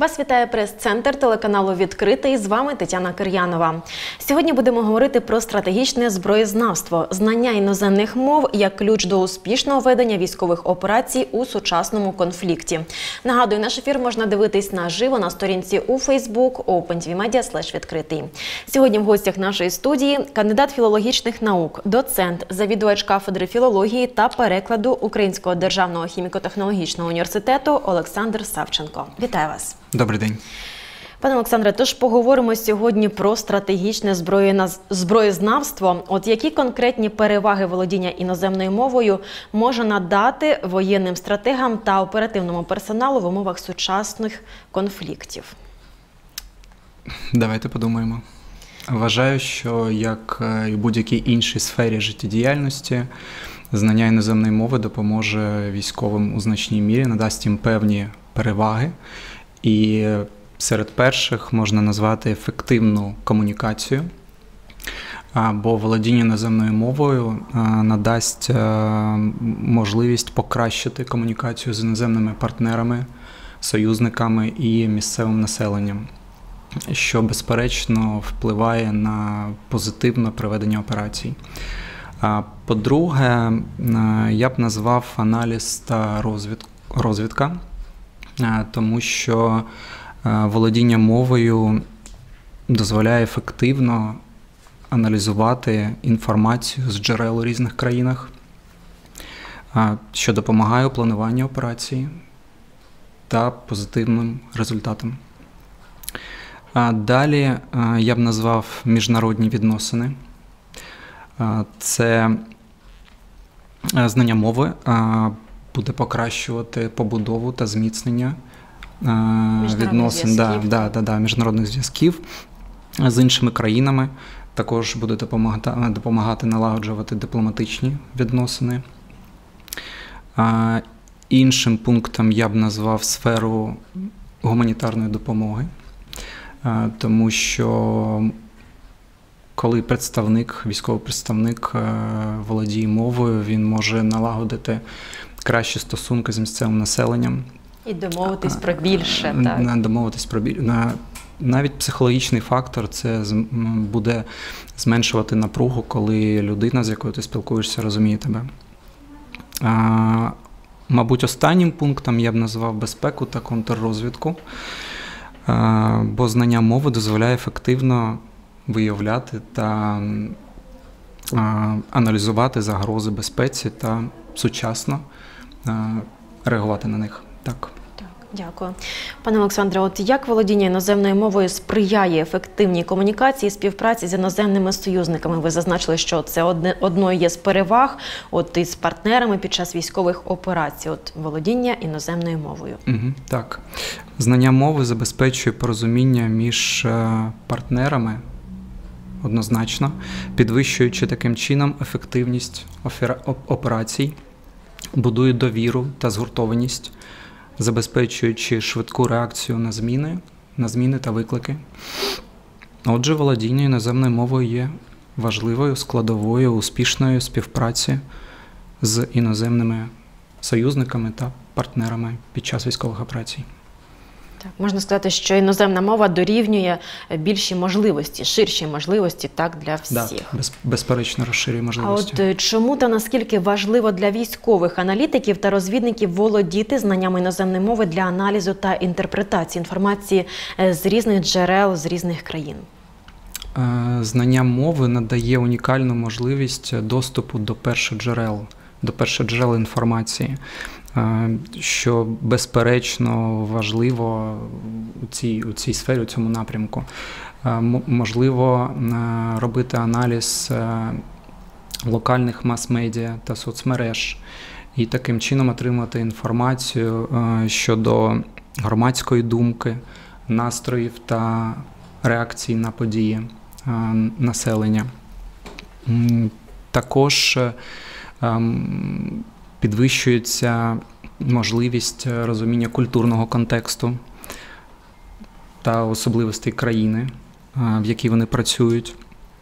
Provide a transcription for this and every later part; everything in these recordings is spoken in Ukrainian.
Вас вітає прес-центр телеканалу «Відкритий». З вами Тетяна Кир'янова. Сьогодні будемо говорити про стратегічне зброєзнавство, знання іноземних мов як ключ до успішного ведення військових операцій у сучасному конфлікті. Нагадую, наш ефір можна дивитись наживо на сторінці у Facebook OpenTVMedia/відкритий. Сьогодні в гостях нашої студії кандидат філологічних наук, доцент, завідувач кафедри філології та перекладу Українського державного хіміко-технологічного університету Олександр Савченко. Вітаю вас. Добрий день. Пане Олександре, тож поговоримо сьогодні про стратегічне зброєзнавство. От які конкретні переваги володіння іноземною мовою може надати воєнним стратегам та оперативному персоналу в умовах сучасних конфліктів? Давайте подумаємо. Вважаю, що як і в будь-якій іншій сфері життєдіяльності, знання іноземної мови допоможе військовим у значній мірі, надасть їм певні переваги. І серед перших можна назвати ефективну комунікацію, бо володіння іноземною мовою надасть можливість покращити комунікацію з іноземними партнерами, союзниками і місцевим населенням, що, безперечно, впливає на позитивне проведення операцій. По-друге, я б назвав аналіз та розвідка, тому що володіння мовою дозволяє ефективно аналізувати інформацію з джерел у різних країнах, що допомагає у плануванні операції та позитивним результатам. Далі я б назвав міжнародні відносини. Це знання мови буде покращувати побудову та зміцнення відносин, міжнародних зв'язків з іншими країнами. Також буде допомагати налагоджувати дипломатичні відносини. Іншим пунктом я б назвав сферу гуманітарної допомоги, тому що коли військовий представник володіє мовою, він може налагодити кращі стосунки з місцевим населенням. І домовитись про більше. Так? Домовитись про більше. Навіть психологічний фактор – це буде зменшувати напругу, коли людина, з якою ти спілкуєшся, розуміє тебе. Мабуть, останнім пунктом я б назвав безпеку та контррозвідку, бо знання мови дозволяє ефективно виявляти та аналізувати загрози безпеці та сучасно реагувати на них. Так. Дякую. Пане Олександре, от як володіння іноземною мовою сприяє ефективній комунікації і співпраці з іноземними союзниками? Ви зазначили, що це одною є з переваг із партнерами під час військових операцій, володіння іноземною мовою. Так. Знання мови забезпечує порозуміння між партнерами, однозначно, підвищуючи таким чином ефективність операцій, будує довіру та згуртованість, забезпечуючи швидку реакцію на зміни та виклики. Отже, володіння іноземною мовою є важливою складовою успішної співпраці з іноземними союзниками та партнерами під час військових операцій. Так, можна сказати, що іноземна мова дорівнює більші можливості, ширші можливості для всіх. Так, безперечно, розширює можливості. А от чому та наскільки важливо для військових аналітиків та розвідників володіти знаннями іноземної мови для аналізу та інтерпретації інформації з різних джерел, з різних країн? Знання мови надає унікальну можливість доступу до першоджерел інформації, що, безперечно, важливо у цій сфері, у цьому напрямку. Можливо робити аналіз локальних мас-медіа та соцмереж і таким чином отримати інформацію щодо громадської думки, настроїв та реакцій на події населення. Також підвищується можливість розуміння культурного контексту та особливостей країни, в якій вони працюють.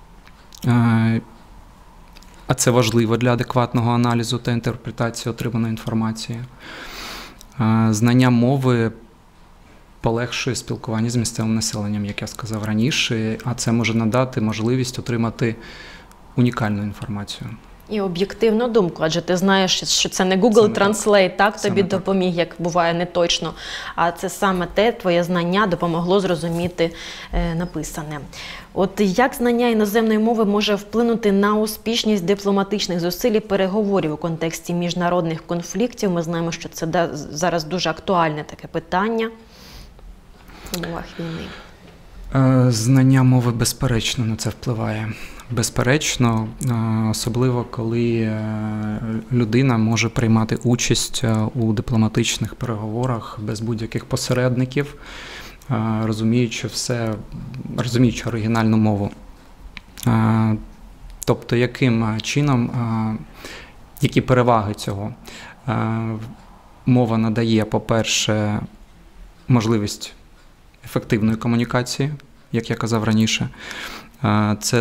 А це важливо для адекватного аналізу та інтерпретації отриманої інформації. Знання мови полегшує спілкування з місцевим населенням, як я сказав раніше, а це може надати можливість отримати унікальну інформацію. І об'єктивну думку, адже ти знаєш, що це не Google Translate, так тобі допоміг, як буває не точно, а це саме те, твоє знання допомогло зрозуміти написане. От як знання іноземної мови може вплинути на успішність дипломатичних зусиль і переговорів у контексті міжнародних конфліктів? Ми знаємо, що це зараз дуже актуальне таке питання в умовах війни. Знання мови безперечно на це впливає. Безперечно, особливо коли людина може приймати участь у дипломатичних переговорах без будь-яких посередників, розуміючи оригінальну мову. Тобто, яким чином, які переваги цього? Мова надає, по-перше, можливість ефективної комунікації, як я казав раніше. Це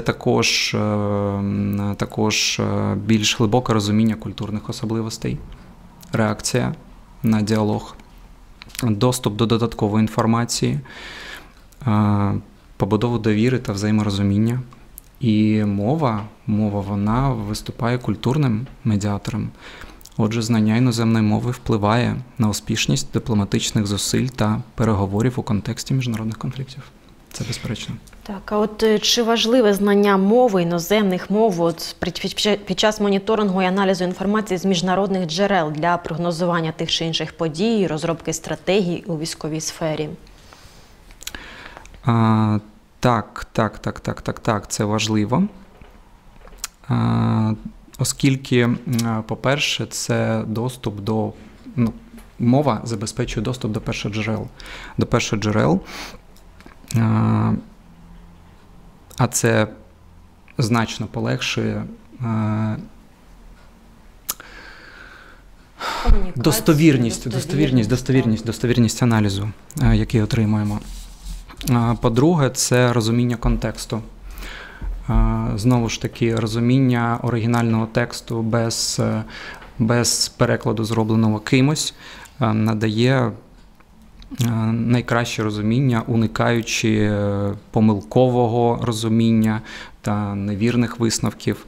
також більш глибоке розуміння культурних особливостей, реакція на діалог, доступ до додаткової інформації, побудову довіри та взаєморозуміння. І мова вона виступає культурним медіатором. Отже, знання іноземної мови впливає на успішність дипломатичних зусиль та переговорів у контексті міжнародних конфліктів. Це безперечно. Так, а от чи важливе знання мови, іноземних мов під час моніторингу і аналізу інформації з міжнародних джерел для прогнозування тих чи інших подій, розробки стратегій у військовій сфері? Так, це важливо. Оскільки, по-перше, це доступ до... мова забезпечує доступ до перших джерел. А це значно полегшує достовірність аналізу, який отримуємо. По-друге, це розуміння контексту. Знову ж таки, розуміння оригінального тексту без перекладу, зробленого кимось, надає найкраще розуміння, уникаючи помилкового розуміння та невірних висновків.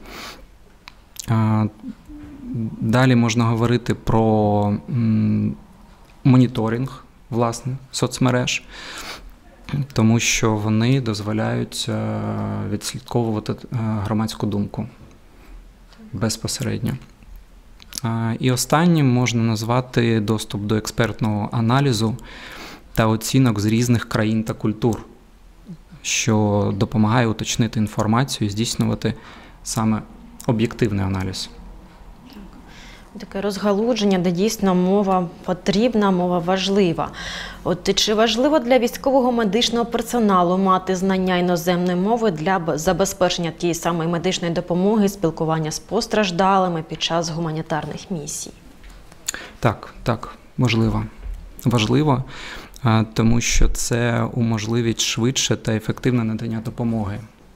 Далі можна говорити про моніторинг, власне, соцмереж, тому що вони дозволяють відслідковувати громадську думку безпосередньо. І останнім можна назвати доступ до експертного аналізу та оцінок з різних країн та культур, що допомагає уточнити інформацію і здійснювати саме об'єктивний аналіз. Таке розгалудження, де дійсно мова потрібна, мова важлива. От чи важливо для військового медичного персоналу мати знання іноземної мови для забезпечення тієї самої медичної допомоги, спілкування з постраждалими під час гуманітарних місій? Так, важливо. Важливо, тому що це уможливить швидше та ефективне надання допомоги,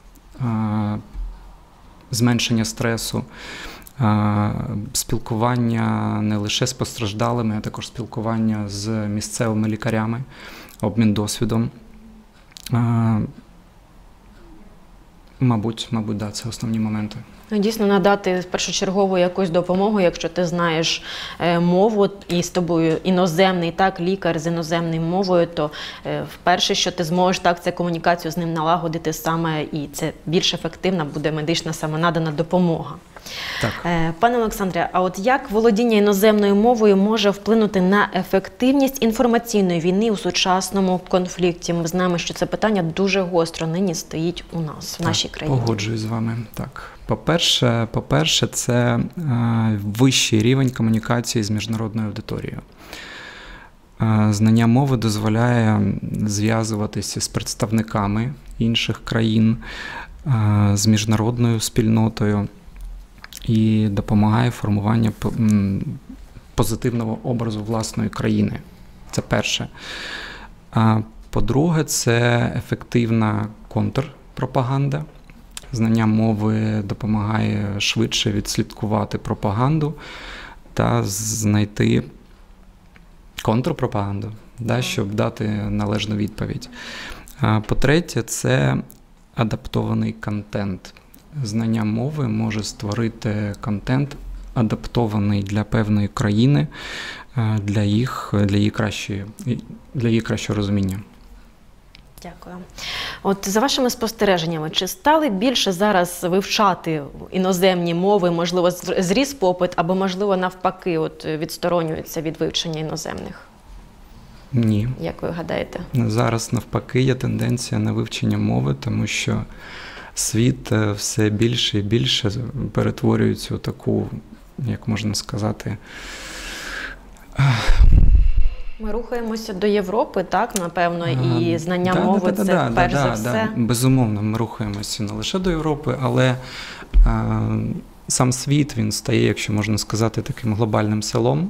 зменшення стресу, спілкування не лише з постраждалими, а також спілкування з місцевими лікарями, обмін досвідом. Мабуть, це основні моменти. Дійсно, надати першочергову якусь допомогу, якщо ти знаєш мову і з тобою іноземний, так, лікар з іноземною мовою, то вперше, що ти зможеш так це комунікацію з ним налагодити саме, і це більш ефективна буде медична самонадана допомога. Так. Пане Олександре, а от як володіння іноземною мовою може вплинути на ефективність інформаційної війни у сучасному конфлікті? Ми знаємо, що це питання дуже гостро нині стоїть у нас, в нашій країні. Погоджуюсь з вами. Так. По-перше, це вищий рівень комунікації з міжнародною аудиторією. Знання мови дозволяє зв'язуватися з представниками інших країн, з міжнародною спільнотою і допомагає формуванню позитивного образу власної країни. Це перше. По-друге, це ефективна контрпропаганда. Знання мови допомагає швидше відслідкувати пропаганду та знайти контрпропаганду, щоб дати належну відповідь. По-третє, це адаптований контент. Знання мови може створити контент, адаптований для певної країни, для її кращого розуміння. Дякую. От за вашими спостереженнями, чи стали більше зараз вивчати іноземні мови, можливо, зріс попит, або, можливо, навпаки, відсторонюються від вивчення іноземних? Ні. Як ви гадаєте? Зараз, навпаки, є тенденція на вивчення мови, тому що світ все більше і більше перетворюється у таку, як можна сказати, ми рухаємося до Європи, так, напевно, і знання мови – це перш за все. Безумовно, ми рухаємося не лише до Європи, але сам світ, він стає, якщо можна сказати, таким глобальним селом,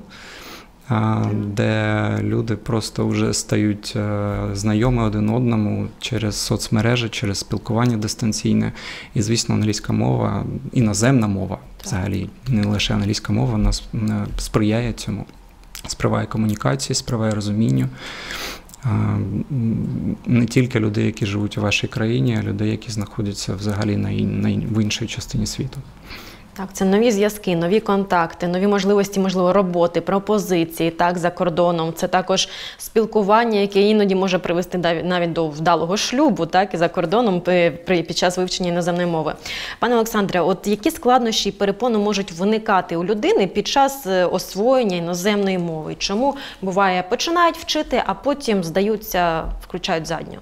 де люди просто вже стають знайомі один одному через соцмережі, через спілкування дистанційне. І, звісно, англійська мова, іноземна мова, взагалі, не лише англійська мова, вона сприяє цьому. Сприяє комунікації, сприяє розумінню. Не тільки людей, які живуть у вашій країні, а людей, які знаходяться взагалі в іншій частині світу. Так, це нові зв'язки, нові контакти, нові можливості, можливо, роботи, пропозиції, так, за кордоном. Це також спілкування, яке іноді може привести навіть до вдалого шлюбу, так, і за кордоном під час вивчення іноземної мови. Пане Олександре, от які складнощі і перепони можуть виникати у людини під час освоєння іноземної мови? Чому, буває, починають вчити, а потім здаються, включають задню?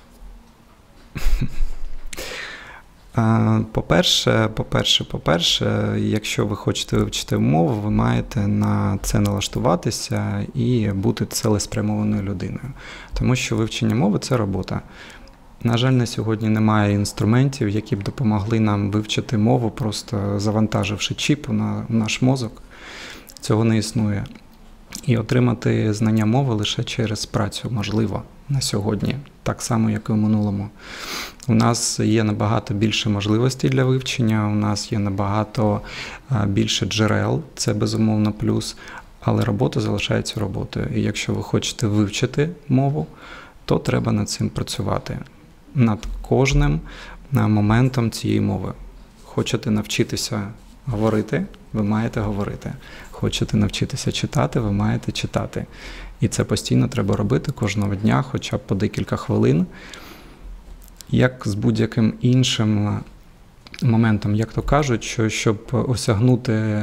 По-перше, якщо ви хочете вивчити мову, ви маєте на це налаштуватися і бути цілеспрямованою людиною. Тому що вивчення мови – це робота. На жаль, на сьогодні немає інструментів, які б допомогли нам вивчити мову, просто завантаживши чіп на наш мозок. Цього не існує. І отримати знання мови лише через працю можливо на сьогодні, так само, як і в минулому. У нас є набагато більше можливостей для вивчення, у нас є набагато більше джерел, це безумовно плюс, але робота залишається роботою. І якщо ви хочете вивчити мову, то треба над цим працювати, над кожним моментом цієї мови. Хочете навчитися говорити, ви маєте говорити. Хочете навчитися читати, ви маєте читати. І це постійно треба робити кожного дня, хоча б по декілька хвилин. Як з будь-яким іншим моментом, як то кажуть, що щоб осягнути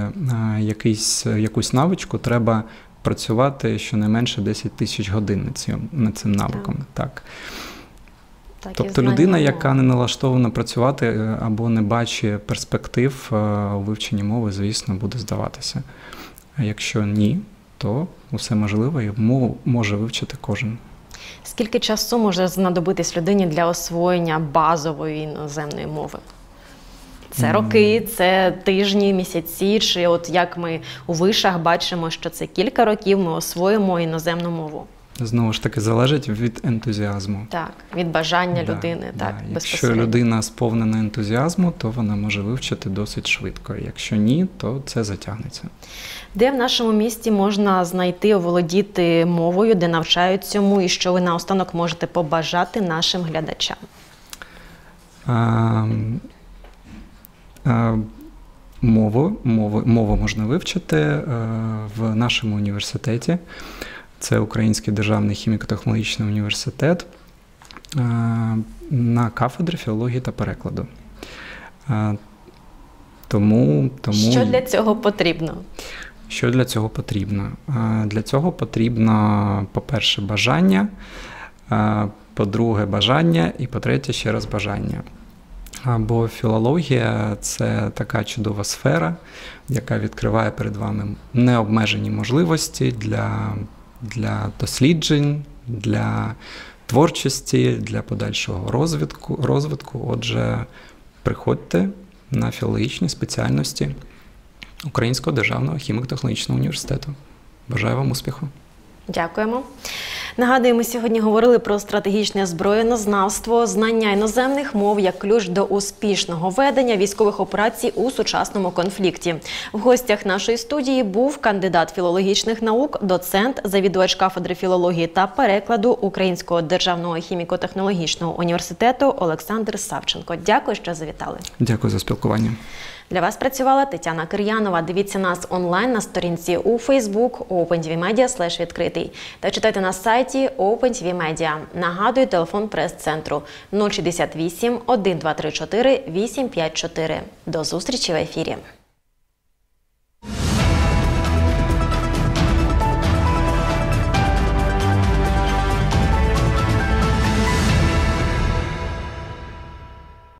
якусь навичку, треба працювати щонайменше 10 тисяч годин над цим навиком. Так. Тобто людина, яка не налаштована працювати або не бачить перспектив у вивченні мови, звісно, буде здаватися. А якщо ні, то усе можливо і мову може вивчити кожен. Скільки часу може знадобитись людині для освоєння базової іноземної мови? Це роки, це тижні, місяці, чи от як ми у вишах бачимо, що це кілька років ми освоїмо іноземну мову? Знову ж таки, залежить від ентузіазму. Так, від бажання людини, так, безпосередньо. Якщо людина сповнена ентузіазму, то вона може вивчити досить швидко. Якщо ні, то це затягнеться. Де в нашому місті можна знайти, оволодіти мовою, де навчають цьому, і що ви наостанок можете побажати нашим глядачам? Мову можна вивчити в нашому університеті. Це Український державний хіміко-технологічний університет на кафедрі філології та перекладу. Що для цього потрібно? Що для цього потрібно? Для цього потрібно, по-перше, бажання, по-друге, бажання і, по-третє, ще раз бажання. Бо філологія – це така чудова сфера, яка відкриває перед вами необмежені можливості для досліджень, для творчості, для подальшого розвитку. Отже, приходьте на філологічні спеціальності Українського державного хіміко-технологічного університету. Бажаю вам успіху! Дякуємо. Нагадую, ми сьогодні говорили про стратегічне зброєнознавство, знання іноземних мов як ключ до успішного ведення військових операцій у сучасному конфлікті. В гостях нашої студії був кандидат філологічних наук, доцент, завідувач кафедри філології та перекладу Українського державного хіміко-технологічного університету Олександр Савченко. Дякую, що завітали. Дякую за спілкування. Для вас працювала Тетяна Кир'янова. Дивіться нас онлайн на сторінці у Facebook OpenTVMedia/відкритий та читайте на сайті OpenTVMedia. Нагадую, телефон прес-центру 068 1234 854. До зустрічі в ефірі.